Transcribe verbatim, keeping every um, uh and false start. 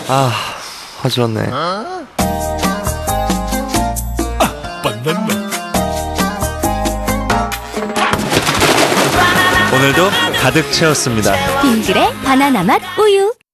아, 화졌네. 아, 바나나. 오늘도 가득 채웠습니다. 빙그레 바나나 맛 우유.